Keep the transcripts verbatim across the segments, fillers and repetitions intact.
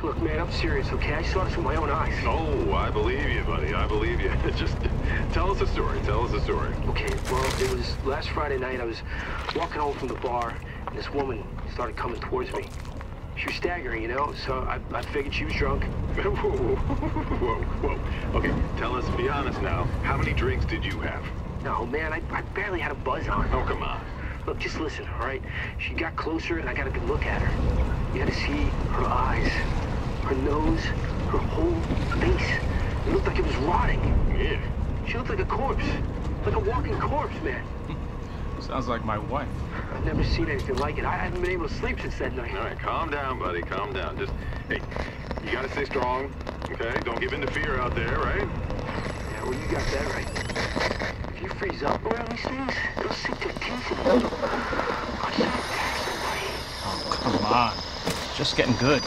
Look, man, I'm serious, okay? I saw this with my own eyes. Oh, I believe you, buddy. I believe you. Just tell us a story. Tell us a story. Okay, well, it was last Friday night. I was walking home from the bar, and this woman started coming towards me. She was staggering, you know, so I, I figured she was drunk. Whoa, whoa, whoa, whoa. Okay, tell us, be honest now. How many drinks did you have? No, man, I, I barely had a buzz on. Oh, come on. Look, just listen, all right? She got closer, and I got a good look at her. You had to see her eyes, her nose, her whole face. It looked like it was rotting. Yeah. She looked like a corpse. Like a walking corpse, man. Sounds like my wife. I've never seen anything like it. I haven't been able to sleep since that night. All right, calm down, buddy. Calm down. Just, hey, you gotta stay strong, okay? Don't give in to fear out there, right? Yeah, well, you got that right. If you freeze up around these things, they'll sink their teeth in you. I should attack somebody. Oh, come on. Just getting good.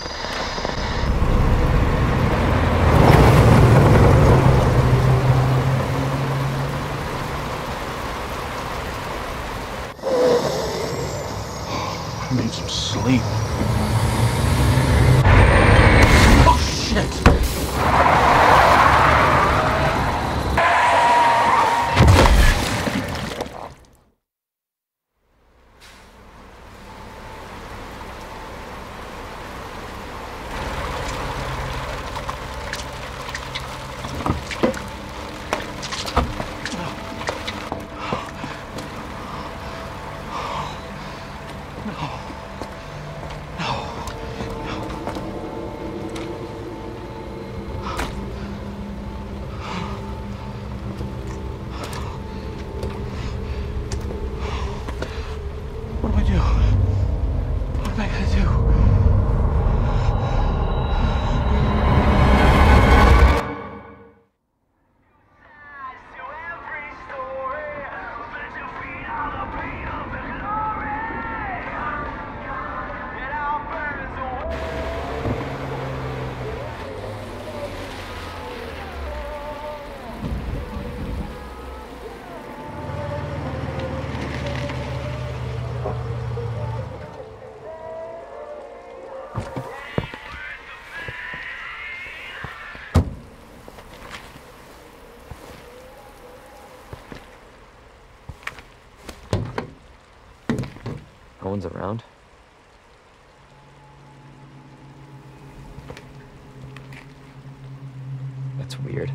I need some sleep. Oh, shit! No one's around? That's weird.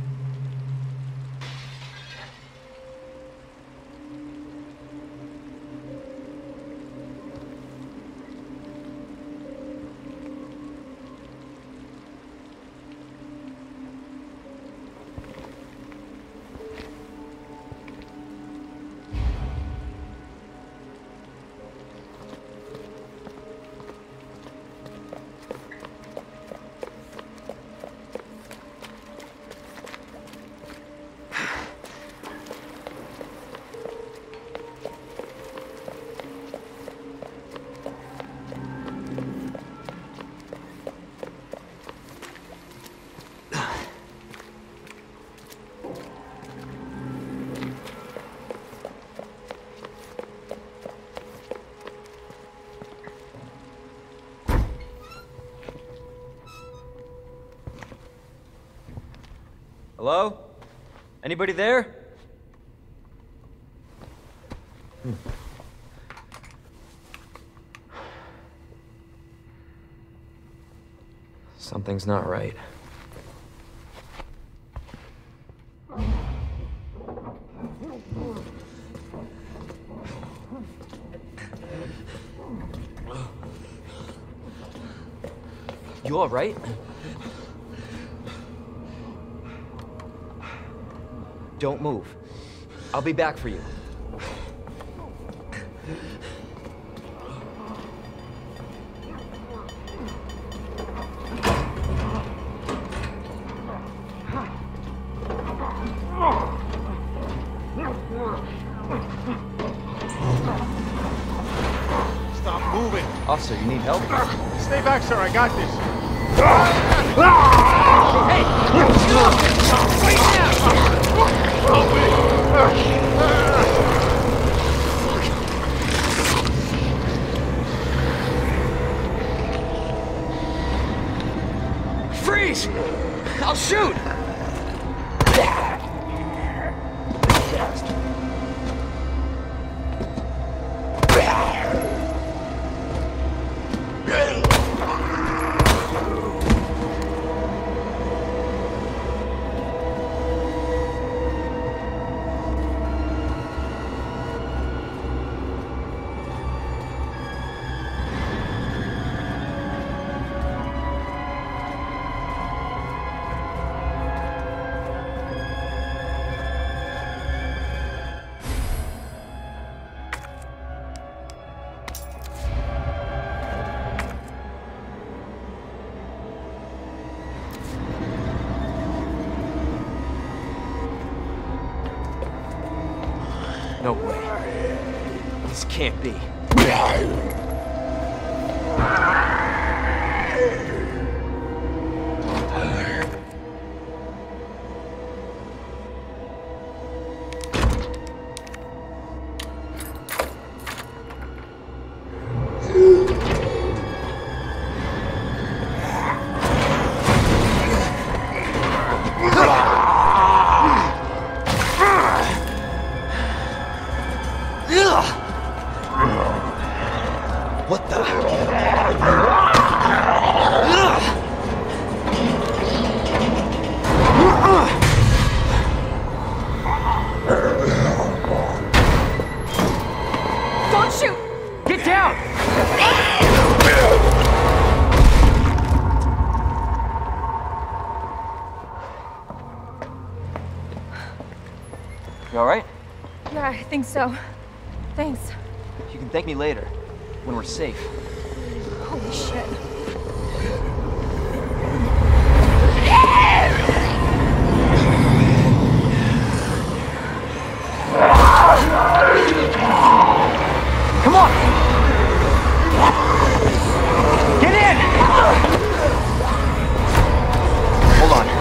Hello? Anybody there? Hmm. Something's not right. You all right? Don't move. I'll be back for you. Stop moving. Officer, you need help? Stay back, sir. I got this. Hey! Wait now! Please! I'll shoot! No way. This can't be. What the? Don't shoot! Get down! You all right? Yeah, I think so. Thanks. You can thank me later, when we're safe. Holy shit. Come on! Get in! Hold on.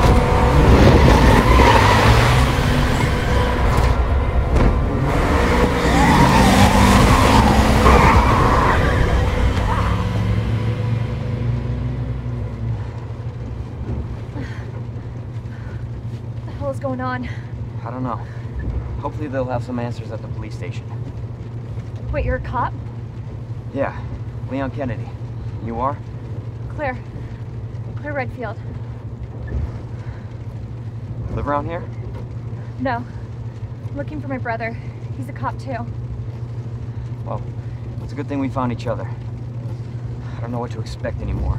What the hell is going on? I don't know. Hopefully they'll have some answers at the police station. Wait, you're a cop? Yeah, Leon Kennedy. You are? Claire. Claire Redfield. Live around here? No. I'm looking for my brother. He's a cop too. Well, it's a good thing we found each other. I don't know what to expect anymore.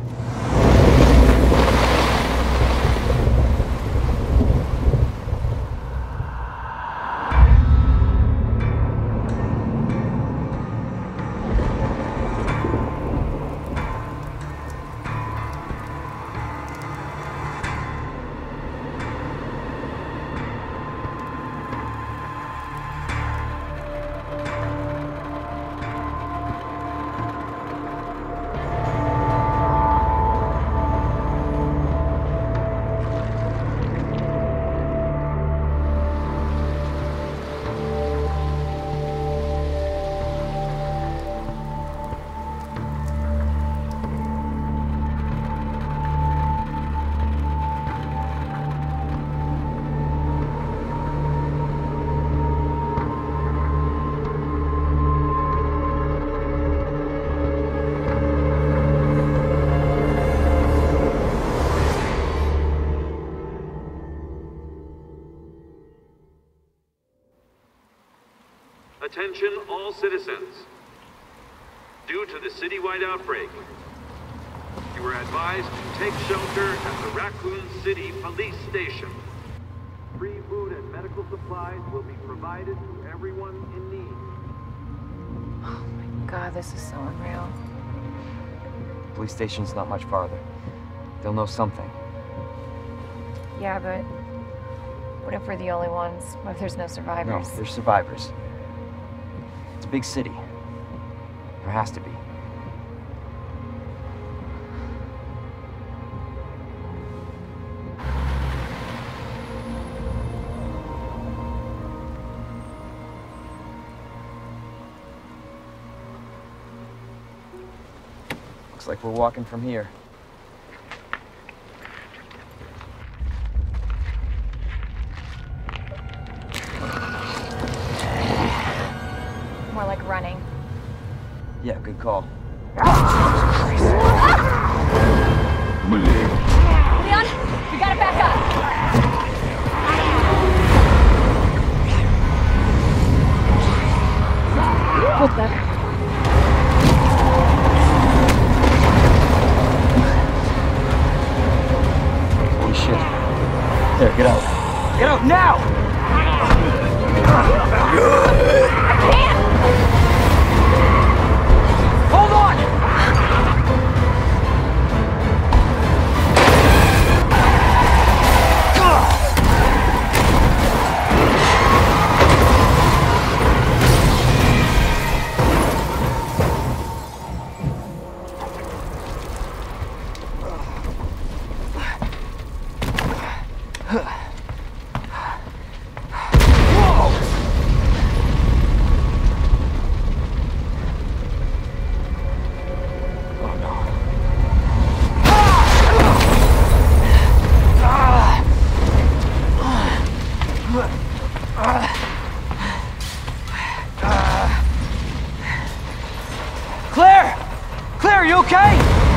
Attention all citizens. Due to the citywide outbreak, you are advised to take shelter at the Raccoon City Police Station. Free food and medical supplies will be provided to everyone in need. Oh my god, this is so unreal. Police station's not much farther. They'll know something. Yeah, but what if we're the only ones? What if there's no No, survivors? there's survivors. It's a big city. There has to be. Looks like we're walking from here. Yeah, good call. Leon, we gotta back up. What the? Holy shit. There, get out. Get out now! I can't! Hold on! Claire! Claire, you okay?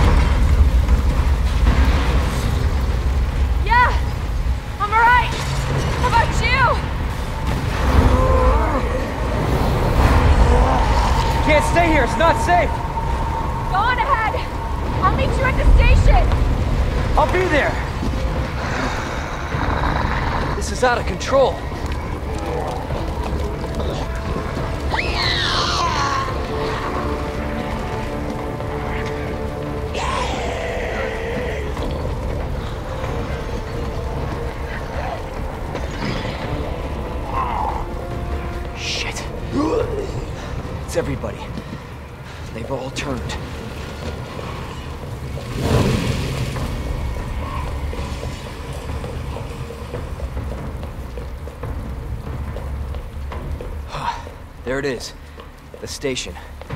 Yeah, I'm alright. How about you? Can't stay here, it's not safe. Go on ahead. I'll meet you at the station. I'll be there. This is out of control. Shit. It's everybody. They've all turned. There it is. The station.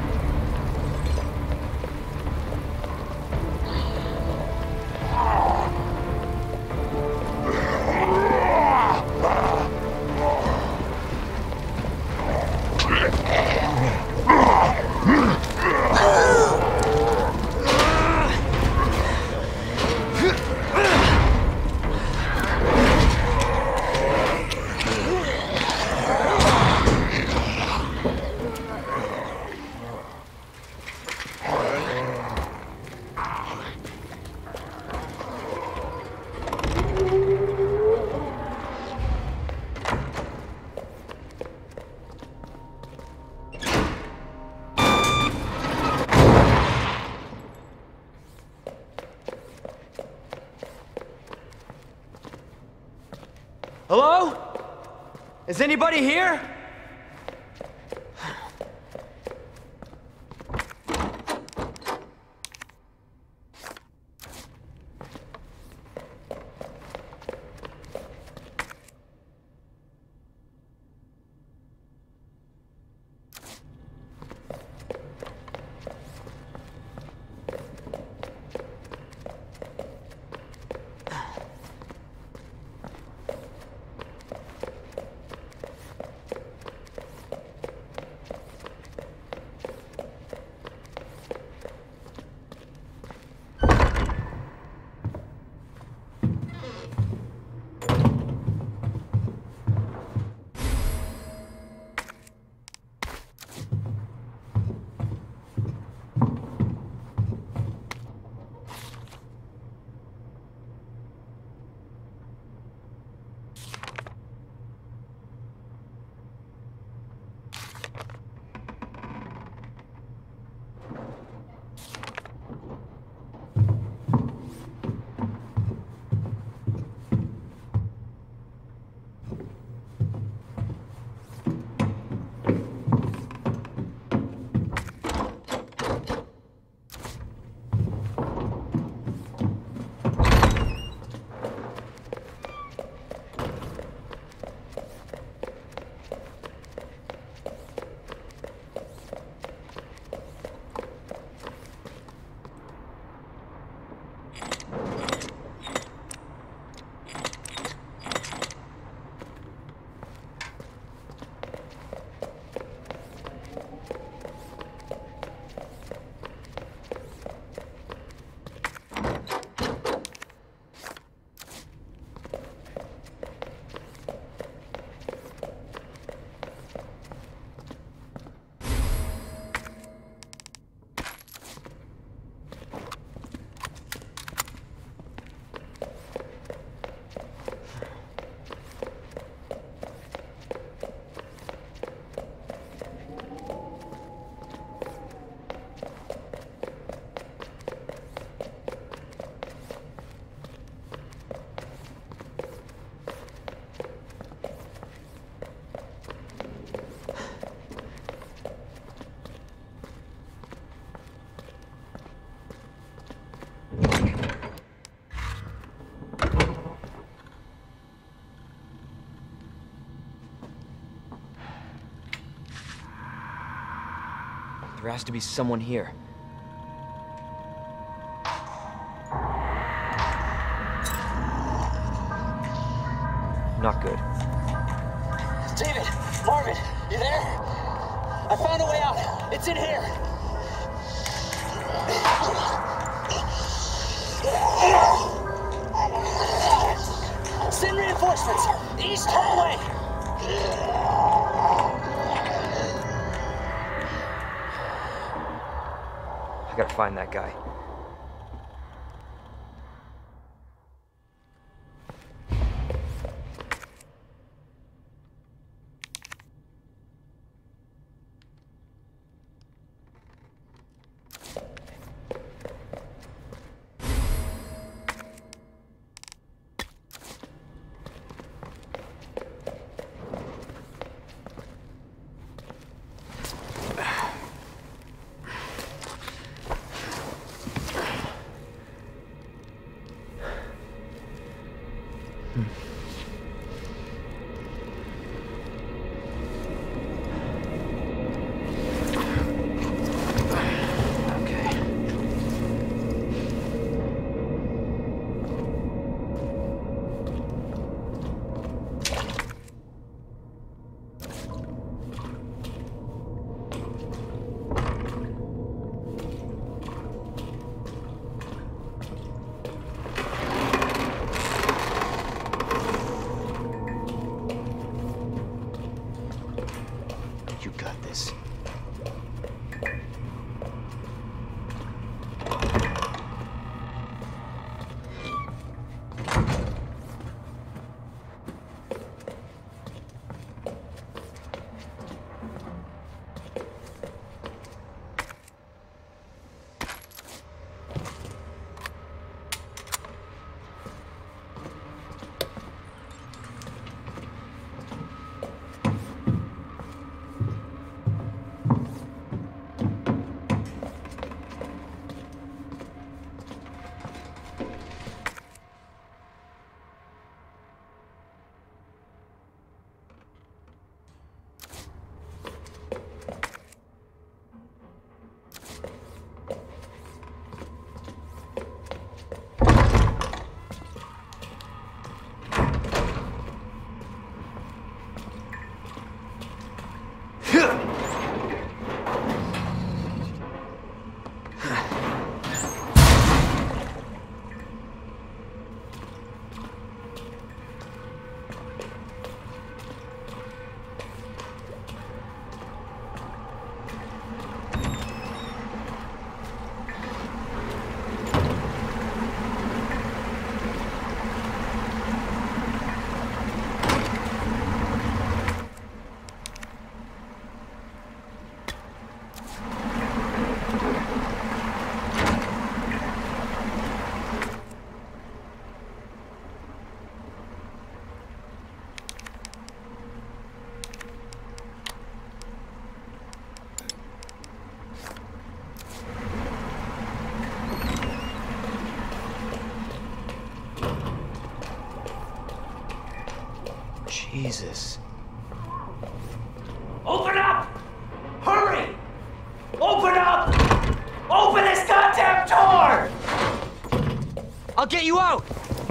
Hello? Is anybody here? has to be someone here. Not good. David! Marvin! You there? I found a way out! It's in here! Send reinforcements! East hallway! I gotta find that guy. You got this. Jesus. Open up! Hurry! Open up! Open this goddamn door! I'll get you out!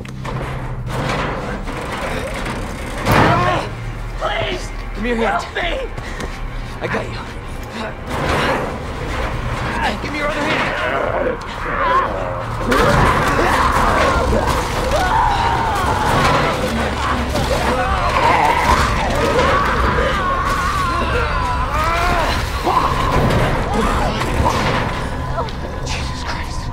Please! Give me your hand. Help me! I got you. Give me your other hand. Jesus Christ.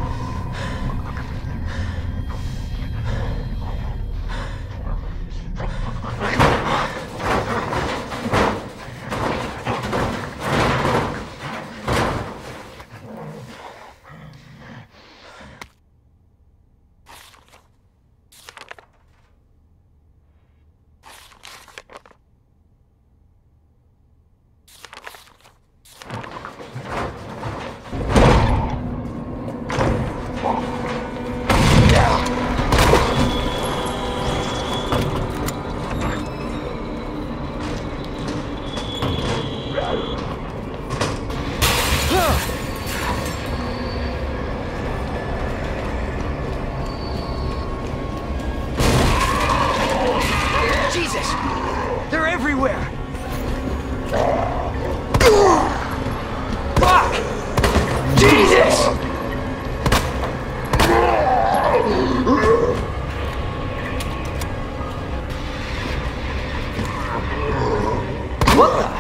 What the?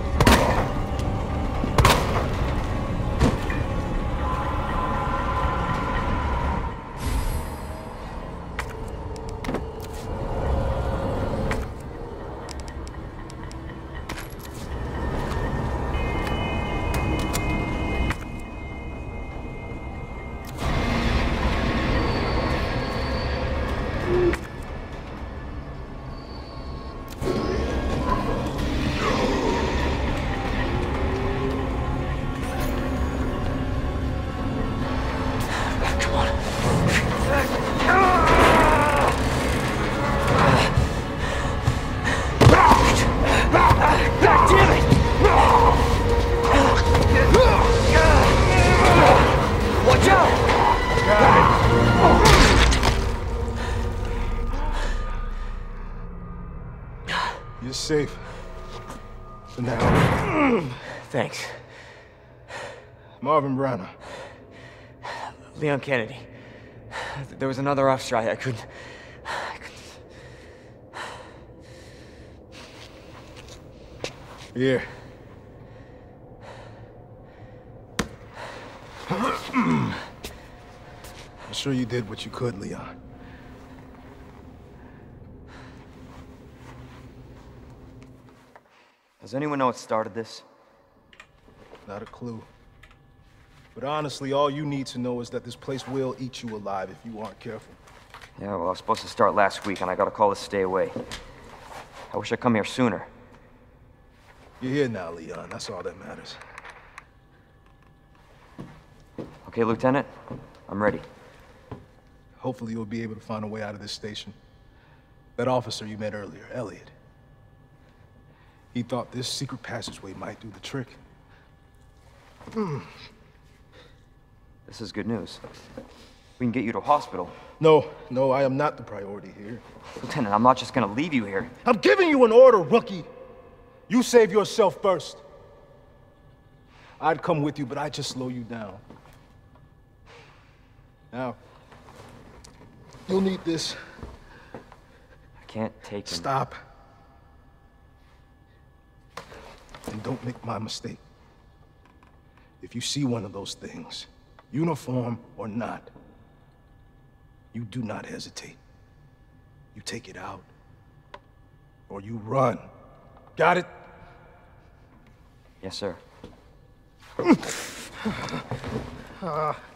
You're safe. For now. Thanks. Marvin Branagh. Leon Kennedy. There was another officer. I, I couldn't... I couldn't... Here. I'm sure you did what you could, Leon. Does anyone know what started this? Not a clue. But honestly, all you need to know is that this place will eat you alive if you aren't careful. Yeah, well, I was supposed to start last week, and I got a call to stay away. I wish I'd come here sooner. You're here now, Leon. That's all that matters. Okay, Lieutenant? I'm ready. Hopefully you'll be able to find a way out of this station. That officer you met earlier, Elliot. He thought this secret passageway might do the trick. Mm. This is good news. We can get you to a hospital. No, no, I am not the priority here. Lieutenant, I'm not just gonna leave you here. I'm giving you an order, rookie. You save yourself first. I'd come with you, but I'd just slow you down. Now, you'll need this. I can't take him. Stop. And don't make my mistake. If you see one of those things, uniform or not, you do not hesitate. You take it out, or you run. Got it? Yes, sir. uh.